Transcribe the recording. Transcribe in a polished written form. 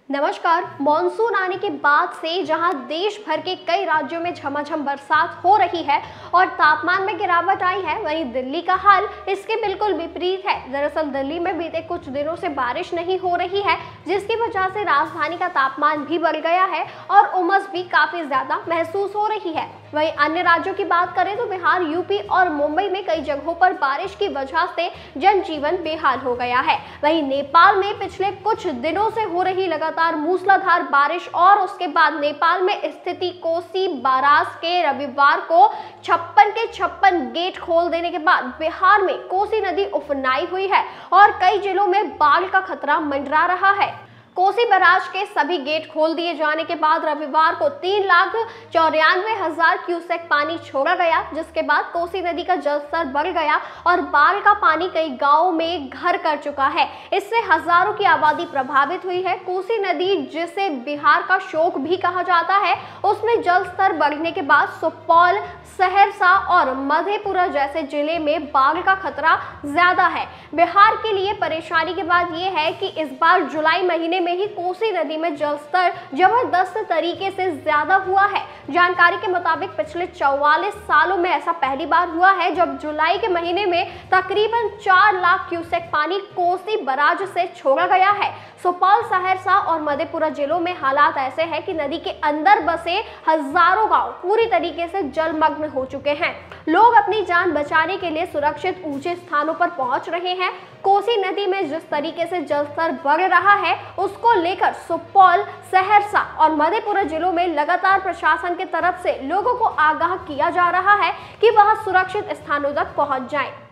नमस्कार। मॉनसून आने के बाद से जहां देश भर के कई राज्यों में झमाझम बरसात हो रही है और तापमान में गिरावट आई है, वहीं दिल्ली का हाल इसके बिल्कुल विपरीत है। दरअसल दिल्ली में बीते कुछ दिनों से बारिश नहीं हो रही है, जिसकी वजह से राजधानी का तापमान भी बढ़ गया है और उमस भी काफी ज्यादा महसूस हो रही है। वहीं अन्य राज्यों की बात करें तो बिहार, यूपी और मुंबई में कई जगहों पर बारिश की वजह से जनजीवन बेहाल हो गया है। वहीं नेपाल में पिछले कुछ दिनों से हो रही लगातार मूसलाधार बारिश और उसके बाद नेपाल में स्थिति कोसी बाराज के रविवार को 56 के 56 गेट खोल देने के बाद बिहार में कोसी नदी उफनाई हुई है और कई जिलों में बाढ़ का खतरा मंडरा रहा है। कोसी बैराज के सभी गेट खोल दिए जाने के बाद रविवार को 3,94,000 क्यूसेक पानी छोड़ा गया, जिसके बाद कोसी नदी का जलस्तर बढ़ गया और बाढ़ का पानी कई गांवों में घर कर चुका है। इससे हजारों की आबादी प्रभावित हुई है। कोसी नदी, जिसे बिहार का शोक भी कहा जाता है, उसमें जलस्तर बढ़ने के बाद सुपौल, सहरसा और मधेपुरा जैसे जिले में बाढ़ का खतरा ज्यादा है। बिहार के लिए परेशानी की बात यह है कि इस बार जुलाई महीने में ही कोसी नदी में जलस्तर जबरदस्त तरीके से ज्यादा हुआ है। जानकारी के मुताबिक पिछले 44 सालों में ऐसा पहली बार हुआ है जब जुलाई के महीने में तकरीबन 4 लाख क्यूसेक पानी कोसी बैराज से छोड़ा गया है। सुपौल, सहरसा और मधेपुरा जिलों में हालात ऐसे हैं कि नदी के अंदर बसे हजारों गांव पूरी तरीके से जलमग्न हो चुके हैं। लोग अपनी जान बचाने के लिए सुरक्षित ऊंचे स्थानों पर पहुंच रहे हैं। कोसी नदी में जिस तरीके से जलस्तर बढ़ रहा है, उसको लेकर सुपौल, सहरसा और मधेपुरा जिलों में लगातार प्रशासन की तरफ से लोगों को आगाह किया जा रहा है कि वह सुरक्षित स्थानों तक पहुंच जाएं।